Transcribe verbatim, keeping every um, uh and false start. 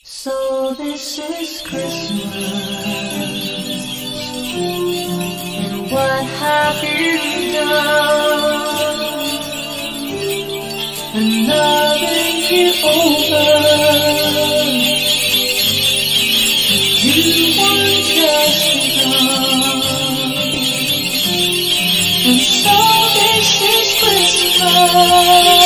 So this is Christmas, and what have you done? Another year over, you want just begun. And so this is Christmas.